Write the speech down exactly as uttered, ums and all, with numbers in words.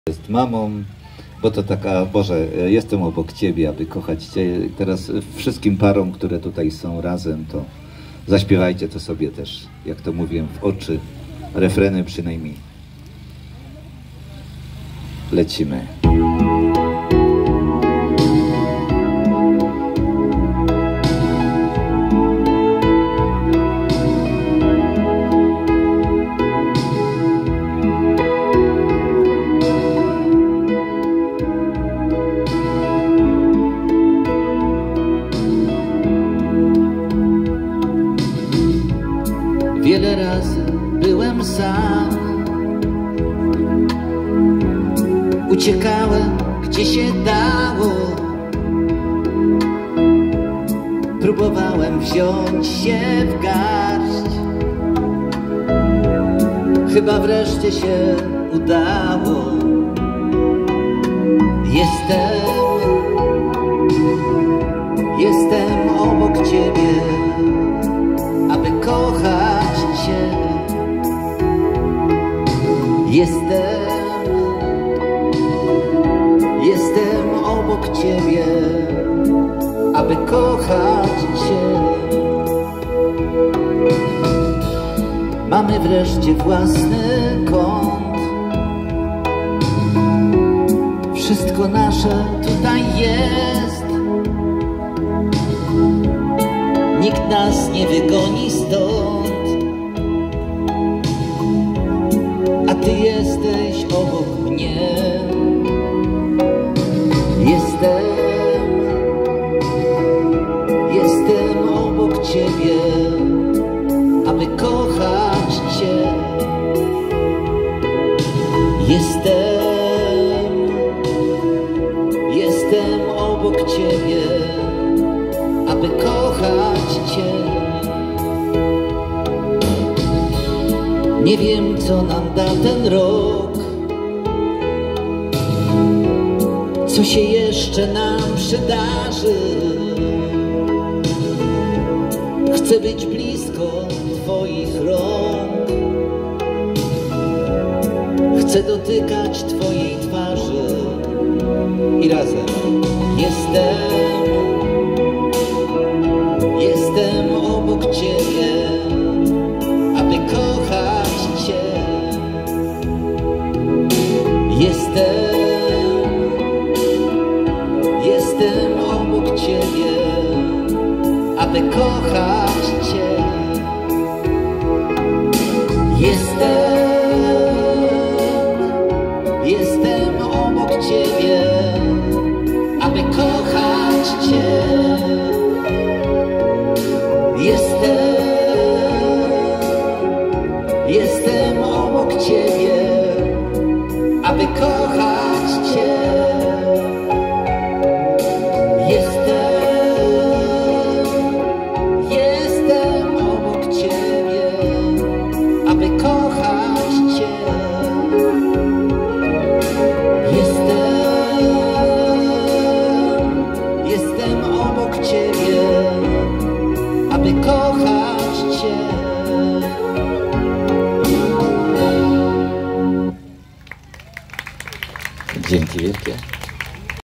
jest mamą, bo to taka, Boże, jestem obok Ciebie, aby kochać Cię. Teraz wszystkim parom, które tutaj są razem, to zaśpiewajcie to sobie też, jak to mówiłem, w oczy, refreny przynajmniej. Lecimy. Wiele razy byłem sam, uciekałem gdzie się dało, próbowałem wziąć się w garść, chyba wreszcie się udało. Jestem, jestem obok Ciebie, aby kochać Cię. Jestem, jestem obok Ciebie, aby kochać Cię. Mamy wreszcie własny kąt, wszystko nasze tutaj jest. Nikt nas nie wygoni stąd, a Ty jesteś obok mnie. Jestem, jestem obok Ciebie, aby kochać Cię. Jestem, jestem obok Ciebie, aby kochać Cię. Nie wiem, co nam da ten rok, co się jeszcze nam przydarzy. Chcę być blisko Twoich rąk, chcę dotykać Twojej twarzy i razem jestem, jestem obok Ciebie, aby kochać Cię. Jestem, jestem obok Ciebie, aby kochać Cię. Jestem, jestem obok Ciebie, aby kochać Cię. Jestem, jestem obok Ciebie, aby kochać Cię. Jestem, jestem obok Ciebie, aby kochać Cię. Jestem, jestem obok Ciebie, aby kochać Cię. Dzięki wielkie.